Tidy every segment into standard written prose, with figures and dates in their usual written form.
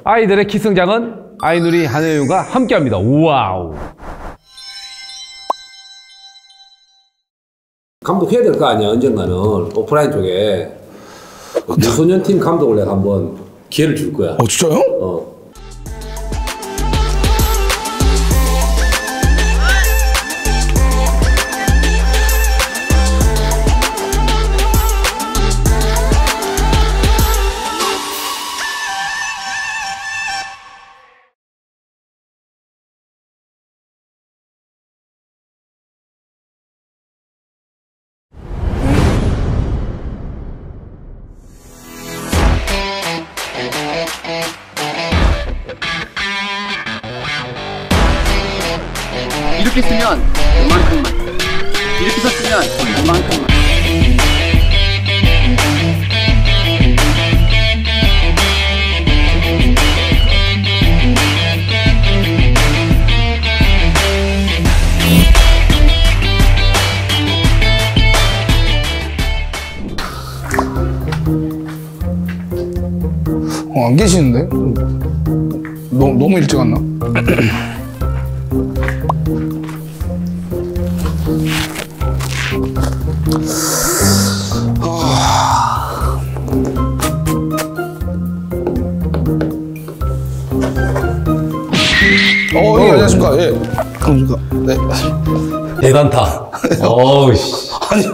아이들의 기승장은 아이누리 한혜윤과 함께합니다. 우와우. 감독해야 될 거 아니야, 언젠가는. 오프라인 쪽에. 유소년팀 감독을 내가 한번 기회를 줄 거야. 진짜요? 이렇게 쓰면 이만큼만, 이렇게 썼으면 이만큼만. 안 계시는데? 너무 일찍 왔나? 예, 안녕하십니까. 예. 안녕하십니까. 네. 대단타. 어우씨. 아니,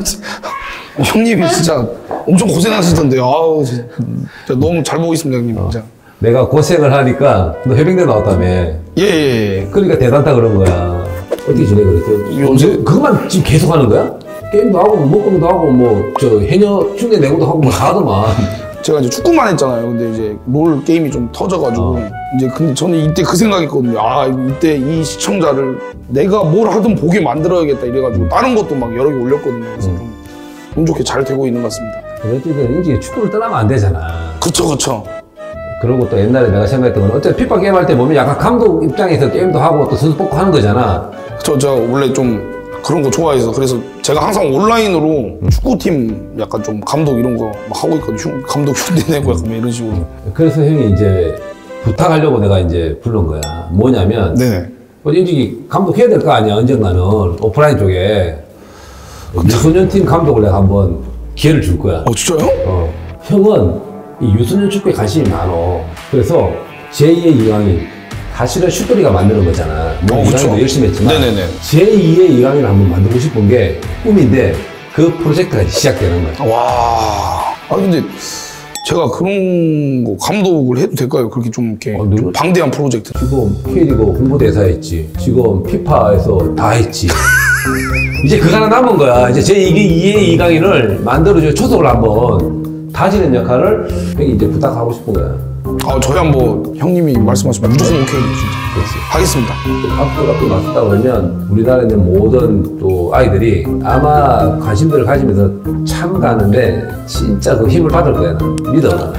형님이 진짜 엄청 고생하시던데요. 아우, 진짜 너무 잘 보고 있습니다, 형님. 진짜. 내가 고생을 하니까 너 해병대 나왔다며. 예. 그러니까 대단타 그런 거야. 어떻게 지내 그랬어? 요새 그것만 지금 계속 하는 거야? 게임도 하고 먹방도 하고 뭐 저 해녀 흉내 내고도 하고 뭐 다 하더만. 제가 이제 축구만 했잖아요. 근데 이제 롤 게임이 좀 터져가지고 이제 근데 저는 이때 그 생각했거든요. 아, 이때 이 시청자를 내가 뭘 하든 보게 만들어야겠다 이래가지고 다른 것도 막 여러 개 올렸거든요. 그래서 좀 운 좋게 잘 되고 있는 것 같습니다. 어쨌든 이제 축구를 떠나면 안 되잖아. 그쵸. 그리고 또 옛날에 내가 생각했던 건 어차피 피파 게임 할 때 보면 약간 감독 입장에서 게임도 하고 또 선수 뽑고 하는 거잖아. 제가 원래 좀 그런 거 좋아해서 그래서 제가 항상 온라인으로 축구팀 약간 좀 감독 이런 거 막 하고 있거든요. 감독 흉내 내고 약간 이런 식으로. 그래서 형이 이제 부탁하려고 내가 이제 부른 거야. 뭐냐면 네. 인직이 감독해야 될 거 아니야, 언젠가는. 오프라인 쪽에 유소년팀 감독을 내가 한번 기회를 줄 거야. 진짜요? 형은 이 유소년 축구에 관심이 많어. 그래서 제2의 이강인, 사실은 슈토리가 만드는 거잖아. 뭐 이강인도 열심히 했지만 네네네. 제2의 이강인을 한번 만들고 싶은 게 꿈인데 그 프로젝트가 시작되는 거야. 와. 근데 제가 그런 거 감독을 해도 될까요? 그렇게 좀 이렇게 좀 방대한 프로젝트. 지금 K리그 홍보대사 했지. 지금 피파에서 다 했지. 이제 그거 하나 남은 거야. 이제 제2의 이강인을 만들어줘 초석을 한번 다지는 역할을 형이 이제 부탁하고 싶은 거야. 저야 뭐 형님이 말씀하시면 무조건 오케이 진짜. 그렇지. 하겠습니다. 학교가 또 맞섰다 그러면 우리나라에 있는 모든 또 아이들이 아마 관심들을 가지면서 참가하는데 진짜 그 힘을 받을 거야. 믿어.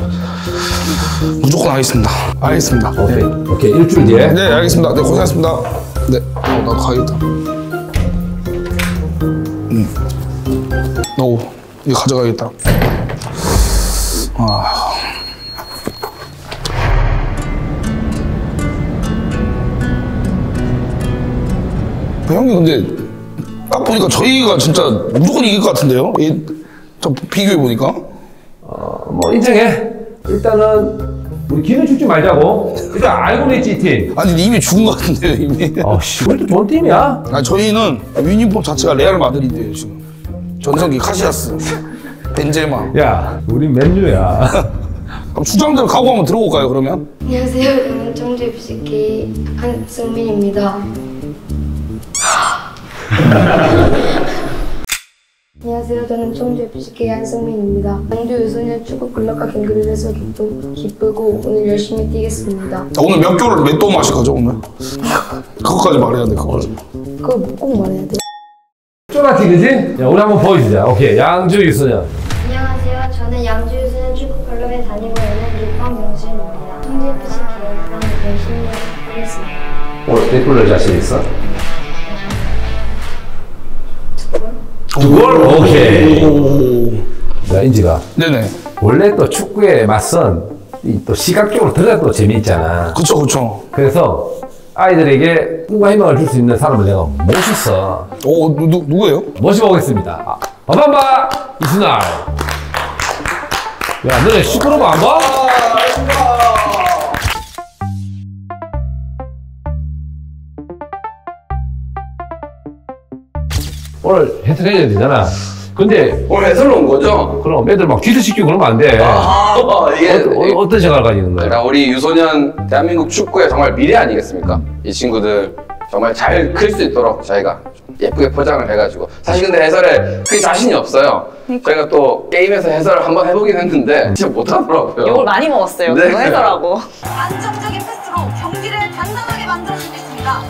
무조건 하겠습니다. 알겠습니다. 오케이. 오케이. 일주일 뒤에. 네, 알겠습니다. 네, 고생하셨습니다. 네. 나도 가야겠다. 이거 가져가야겠다. 형님 근데 딱 보니까 저희가 진짜 무조건 이길 것 같은데요? 비교해 보니까. 뭐 인정해. 일단은 우리 기는 죽지 말자고. 일단 알고는 있지, 이 팀. 아니 이미 죽은 것 같은데요, 이미. 씨, 우리도 좋은 팀이야. 저희는 유니폼 자체가 레알 마드리드예요 지금. 전성기 카시아스, 벤제마. 야, 우린 맨유야. 그럼 주장들 각오 한번 들어볼까요, 그러면? 안녕하세요. 저는 청주 FCK 한승민입니다. 안녕하세요. 저는 청주 FCK 한승민입니다. 광주 유소년 축구 클럽과 경기를 해서 기쁘고 오늘 열심히 뛰겠습니다. 오늘 몇 도 마실 거죠, 오늘? 그거까지 말해야 돼, 그거까지. 그거 꼭 말해야 돼요. 쫄았지, 그지? 야, 우리 한번 보여주자. 오케이, 양주 유소년. 안녕하세요. 저는 양주 유소년 축구 클럽에 다니고 있는 육광명수입니다. 청주 FCK랑 열심히 하겠습니다. 오늘 댓글을 자신 있어? 두 골? 오케이. 자, 인지가. 네네. 원래 또 축구에 맞선 또 시각적으로 들어야 또 재미있잖아. 그쵸, 그쵸. 그래서 아이들에게 꿈과 희망을 줄 수 있는 사람을 내가 모셨어. 누구예요? 모셔보겠습니다. 바밤바 이순알. 야, 너네 시끄러워 안 봐? 오늘 해설해야 되잖아. 근데 오늘 해설로 온 거죠? 그럼 애들 막 뒤틀시키고 그러면 안 돼. 이게 어떤 생각을 가지는 거야? 그러니까 우리 유소년 대한민국 축구의 정말 미래 아니겠습니까? 이 친구들 정말 잘 클 수 있도록 저희가 좀 예쁘게 포장을 해가지고 사실 근데 해설에 그게 자신이 없어요. 저희가 또 게임에서 해설을 한번 해보긴 했는데 진짜 못하더라고요. 욕을 많이 먹었어요. 네. 그거 해설하고. 안정적인 패스로 경기를 단단하게 만들어주겠습니다.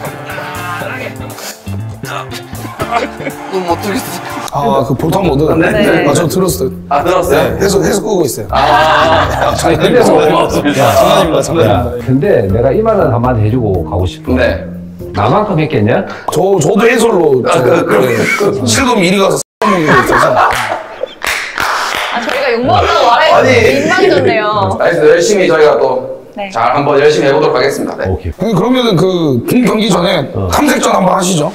그럼 어떻겠어? 아, 그 볼탄 모드? 네. 아, 저 들었어요. 아 들었어요? 해석 끄고 있어요. 근데 장난입니다, 장난입니다. 근데 내가 이 말은 한마디 해주고 가고 싶어. 네. 나만큼 했겠냐? 저도 해설로 실금 1위 가서 먹는 거 있어서. 아, 저희가 욕 먹었다고 말해서 민망해졌네요. 알겠습니다. 열심히 저희가 또 네. 잘 한번 열심히 해보도록 하겠습니다. 네. 오케이. 형님, 그러면은 그 본 경기 전에 탐색전 한번 하시죠.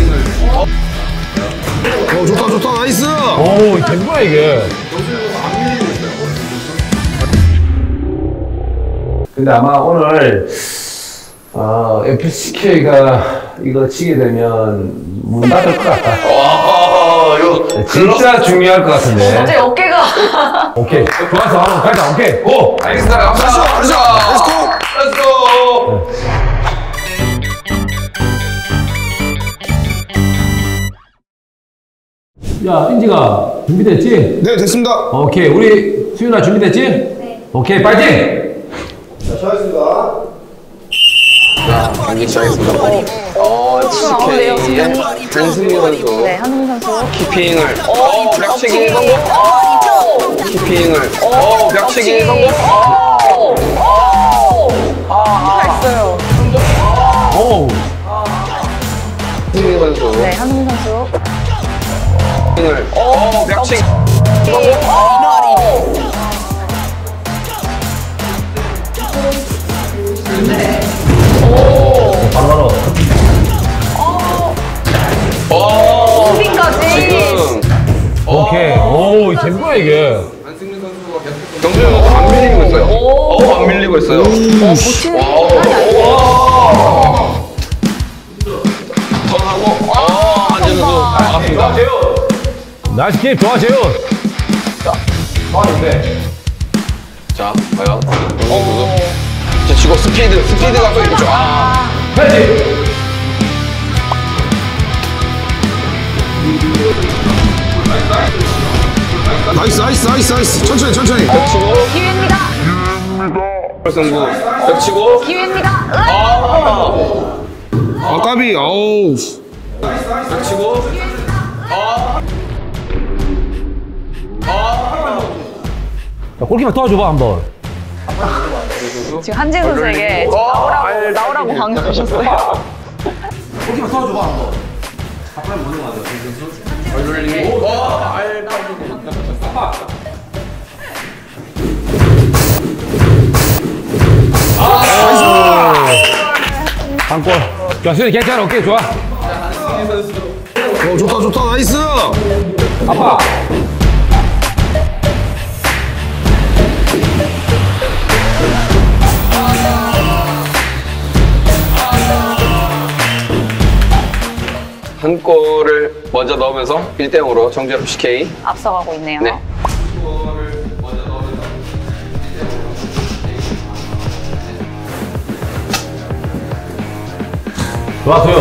좋다, 좋다, 나이스! 오, 된 거야, 이게. 근데 아마 오늘, FCK가 이거 치게 되면 문 닫을 것 같다. 와, 이거 진짜 중요할 것 같은데. 갑자기 어깨가. 오케이. 좋았어. 한번 가자. 오케이. 고! 알겠습니다. 감사합니다. 가자, 렛츠고! 렛츠고! 야, 인지가 준비됐지? 네, 됐습니다. 오케이. 우리 수윤아 준비됐지? 네. 오케이. 파이팅! 경기 시작했습니다. 나오네요, SK의 한승민 선수. 네, 한승민 선수. 키핑을. 벽치기 성공. 키핑을. 벽치기 성공. 잘했어요. 오! 한승민 선수. 네, 한승민 선수. 키핑을. 벽치기 성공. 바로. 수비까지. 지금 오케이. 오, 된 거야, 이게. 경주현 선수 안 밀리고 있어요. 안 밀리고 있어요. 고치는 턴하고. 한준 선수. 좋아, 재훈. 나이스 킵, 좋아, 재훈. 자, 좋아는데. 자, 과연. 자, 지금 스피드가 또 있죠. 패지. 나이스, 나이스, 나이스, 나이스. 천천히, 천천히. 기회입니다. 승부. 벽치고. 기회입니다. 아, 까비, 어우. 벽치고. 자, 골키퍼 도와줘봐, 한번. 지금 한진 선수에게 나오라고 강요하셨어요. 골키퍼 도와줘봐, 한번. 한 골. 자, 수현이 괜찮아. 오케이, 좋아. 좋다, 좋다, 나이스! 아빠. 한 골을 먼저 넣으면서 1대0으로 청주 FCK. 앞서가고 있네요. 네. 좋아, 수현.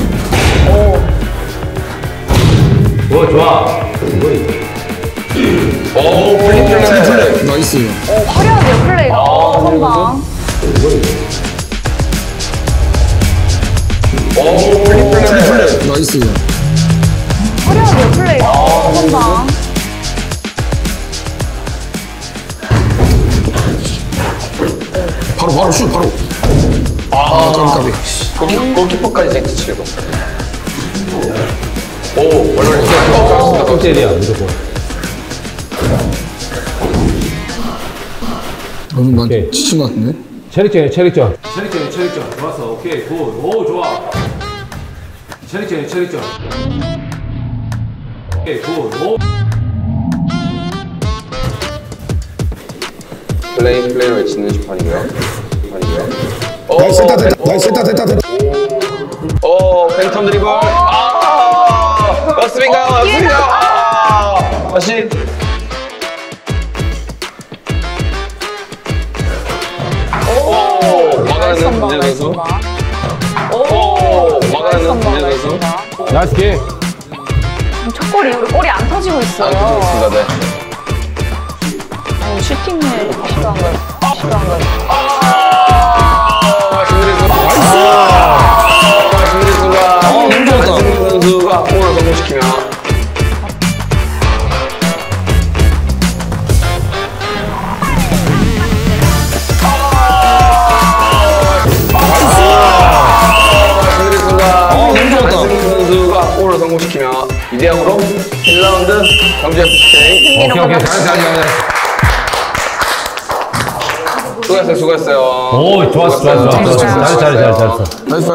오, 좋아. 플립. 나이스. 화려하네요, 플레이가. 선방. 플립. 나이스. 화려하네요, 플레이가. 선방. 바로 슛, 바로. 까비, 까비. 골키퍼까지 제치고. 오, 얼른 골대리야, 무조건. 너는 난 오케이. 지친 것 같은데? 체력전. 좋았어. 오케이, 굿. 오, 좋아. 체력전. 오케이, 굿. 오. 플레이를 외치는 심판이고요. 나이스 됐다. 오, 팬텀 드리블. 맞습니까? 다시. 막아내는 문제 선수. 막아내는 문제 선수. 나이스 게. 첫 골 이후로 골이 안 터지고 있어요. 그렇습니다, 네. 슈팅을 시도한 걸. 말씀드린 선수가 공을 성공시키며 선수가 골을 성공시키며 2대0으로 1라운드 경주 FCK 오케이. 잘했어. 수고했어요. 오, 좋았어. 잘했어.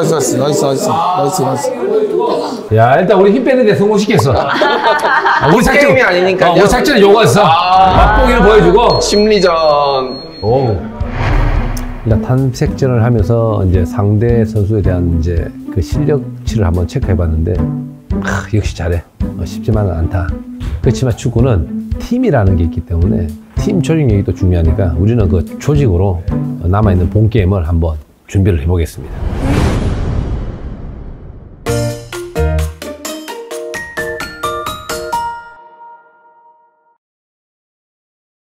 나이스. 야, 일단 우리 힘 빼는데 성공시켰어. 우리 게임이 아니니까요. 우리 작전은 요거였어. 맛보기를 보여주고. 심리전. 오. 일단 탐색전을 하면서 이제 상대 선수에 대한 이제 그 실력치를 한번 체크해봤는데, 역시 잘해. 쉽지만은 않다. 그렇지만 축구는 팀이라는 게 있기 때문에 팀 조직력이 또 중요하니까 우리는 그 조직으로 남아있는 본 게임을 한번 준비를 해보겠습니다.